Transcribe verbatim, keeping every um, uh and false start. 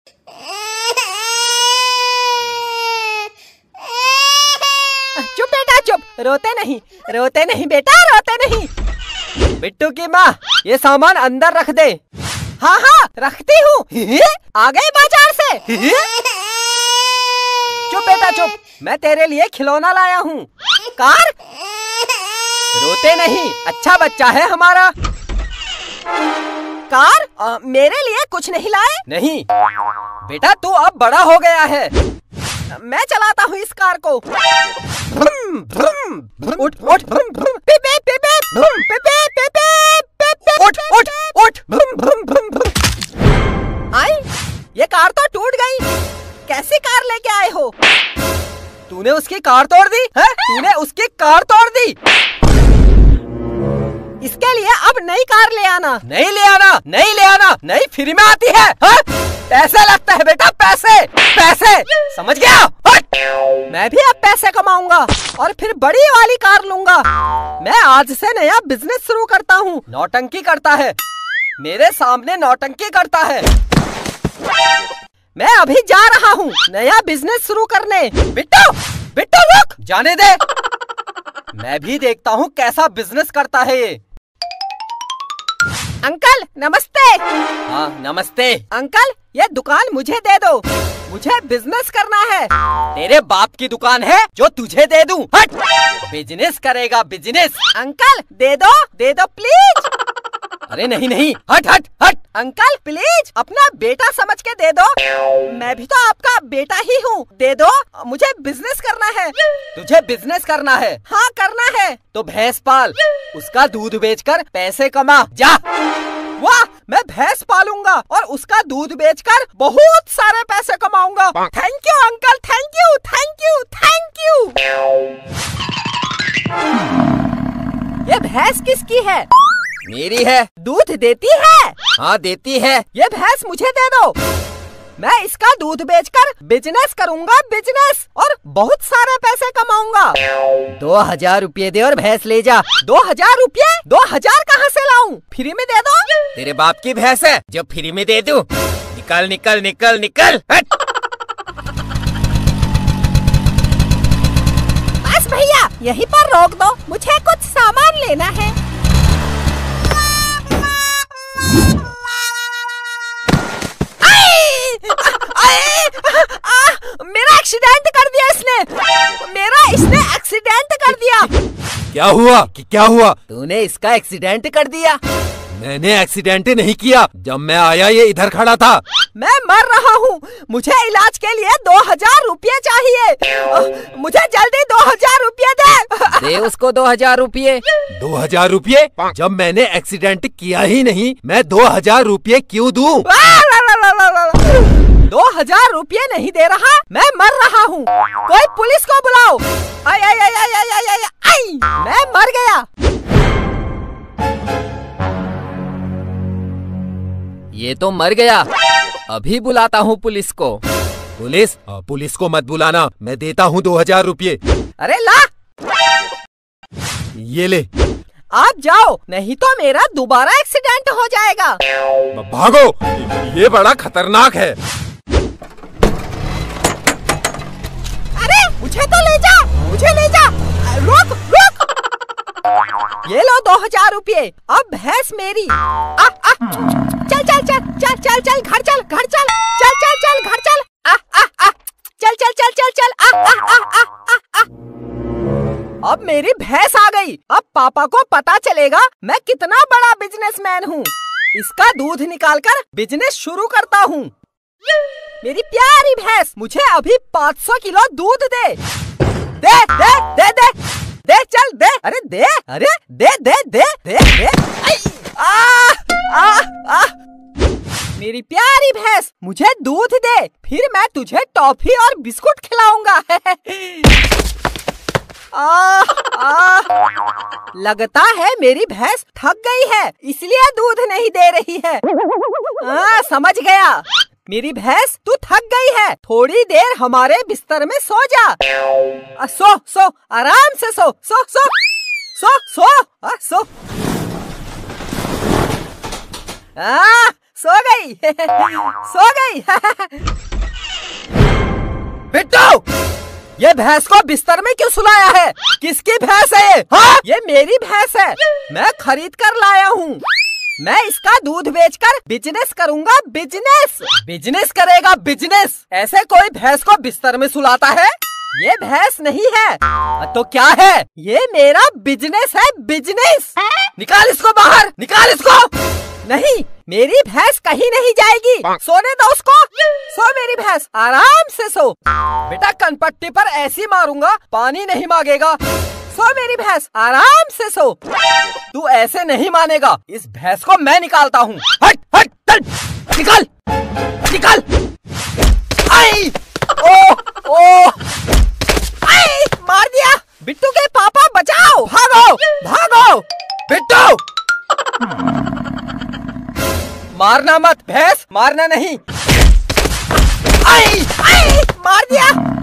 चुप बेटा चुप, रोते नहीं रोते नहीं बेटा, रोते नहीं। बिट्टू की माँ, ये सामान अंदर रख दे। हाँ हाँ रखती हूँ। आ गए बाजार से। चुप बेटा चुप, मैं तेरे लिए खिलौना लाया हूँ। कार? रोते नहीं, अच्छा बच्चा है हमारा। कार? आ, मेरे लिए कुछ नहीं लाए? नहीं बेटा, तू अब बड़ा हो गया है। मैं चलाता हूँ इस कार को। भ्रुम, भ्रुम, भ्रुम, उठ उठ, भ्रुम, भ्रुम, पे पे पे पे, भ्रुम, पे पे पे पे, पे पे, उठ उठ उठ, भ्रुम, भ्रुम, भ्रुम, भ्रुम। आई, ये कार तो टूट गई। कैसी कार लेके आए हो? तूने उसकी कार तोड़ दी है? तूने उसकी कार तोड़ दी। इसके लिए अब नई कार ले आना। नहीं ले आना, नहीं ले आना, नहीं फ्री में आती है, है? पैसे लगता है बेटा, पैसे पैसे, समझ गया? हट! मैं भी अब पैसे कमाऊंगा और फिर बड़ी वाली कार लूंगा। मैं आज से नया बिजनेस शुरू करता हूँ। नौटंकी करता है, मेरे सामने नौटंकी करता है। मैं अभी जा रहा हूँ नया बिजनेस शुरू करने। बिट्टू बिट्टू रुक, जाने दे। मैं भी देखता हूँ कैसा बिजनेस करता है ये। अंकल नमस्ते। हाँ नमस्ते। अंकल ये दुकान मुझे दे दो, मुझे बिजनेस करना है। तेरे बाप की दुकान है जो तुझे दे दूं? हट! बिजनेस करेगा बिजनेस। अंकल दे दो दे दो प्लीज। अरे नहीं नहीं, हट हट हट। अंकल प्लीज अपना बेटा समझ के दे दो, मैं भी तो आपका बेटा ही हूँ। दे दो, मुझे बिजनेस करना है। तुझे बिजनेस करना है? हाँ करना है। तो भैंस पाल, उसका दूध बेचकर पैसे कमा, जा। वाह, मैं भैंस पालूंगा और उसका दूध बेचकर बहुत सारे पैसे कमाऊंगा। Thank you uncle, thank you thank you thank you. ये भैंस किसकी है? मेरी है। दूध देती है? हाँ देती है। ये भैंस मुझे दे दो, मैं इसका दूध बेचकर बिजनेस करूंगा, बिजनेस, और बहुत सारे पैसे कमाऊंगा। दो हजार रुपये दे और भैंस ले जा। दो हजार रुपये? दो हजार कहाँ से लाऊं? फ्री में दे दो। तेरे बाप की भैंस है जो फ्री में दे दूं? निकल निकल निकल निकल, हट। बस भैया यहीं पर रोक दो, मुझे कुछ सामान लेना है। मेरा एक्सीडेंट कर दिया इसने, मेरा इसने एक्सीडेंट कर दिया। क्या हुआ कि क्या हुआ? तूने इसका एक्सीडेंट कर दिया। मैंने एक्सीडेंट नहीं किया, जब मैं आया ये इधर खड़ा था। मैं मर रहा हूँ, मुझे इलाज के लिए दो हजार रुपये चाहिए। मुझे जल्दी दो हजार रुपये दे। दे उसको दो हजार रुपये। दो हजार रुपये? जब मैंने एक्सीडेंट किया ही नहीं, मैं दो हजार रुपये क्यों दूं? दो हजार रुपये नहीं दे रहा, मैं मर रहा हूँ। कोई पुलिस को बुलाओ। आई आई आई आई आई आई आई आई, मैं मर गया। ये तो मर गया, अभी बुलाता हूँ पुलिस को। पुलिस? आ, पुलिस को मत बुलाना, मैं देता हूँ दो हजार रुपये। अरे ला, ये ले। आप जाओ, नहीं तो मेरा दोबारा एक्सीडेंट हो जाएगा। भागो, ये बड़ा खतरनाक है। अरे मुझे तो ले जा, मुझे ले जा। रुक रुक। ये लो दो हजार रुपये, अब भैंस मेरी। आ, आ, चल चल चल चल चल चल घर चल घर चल चल चल चल घर चल। आ, आ, आ, चल चल चल चल चल। आ, आ, आ, आ, आ, आ। अब मेरी भैंस आ गई। अब पापा को पता चलेगा मैं कितना बड़ा बिजनेसमैन हूँ। इसका दूध निकालकर बिजनेस शुरू करता हूँ। मेरी प्यारी भैंस, मुझे अभी पाँच सौ किलो दूध दे। दे दे दे दे दे, चल दे। अरे दे, अरे दे दे दे दे दे। आ, आ, आ। मेरी प्यारी भैंस, मुझे दूध दे, फिर मैं तुझे टॉफी और बिस्कुट खिलाऊंगा। आ, आ, लगता है मेरी भैंस थक गई है, इसलिए दूध नहीं दे रही है। आ, समझ गया, मेरी भैंस तू थक गई है, थोड़ी देर हमारे बिस्तर में सो जा। आ, सो सो आराम से सो सो सो सो सो आ, सो। आ, सो गई सो गई। बिट्टू, ये भैंस को बिस्तर में क्यों सुलाया है? किसकी भैंस है ये? हाँ? ये मेरी भैंस है, मैं खरीद कर लाया हूँ। मैं इसका दूध बेचकर बिजनेस करूँगा। बिजनेस बिजनेस करेगा बिजनेस। ऐसे कोई भैंस को बिस्तर में सुलाता है? ये भैंस नहीं है तो क्या है? ये मेरा बिजनेस है, बिजनेस। निकाल इसको बाहर, निकाल इसको। नहीं, मेरी भैंस कहीं नहीं जाएगी। सोने दो उसको। सो मेरी भैंस, आराम से सो। बेटा कनपट्टी पर ऐसी मारूंगा पानी नहीं मांगेगा। सो मेरी भैंस, आराम से सो। तू ऐसे नहीं मानेगा, इस भैंस को मैं निकालता हूँ। हट हट चल, निकाल निकाल। आई ओ ओ आई, मार दिया। बिट्टू के पापा बचाओ, भागो भागो। बिट्टू, मारना मत भैंस, मारना नहीं। आई आई, मार दिया।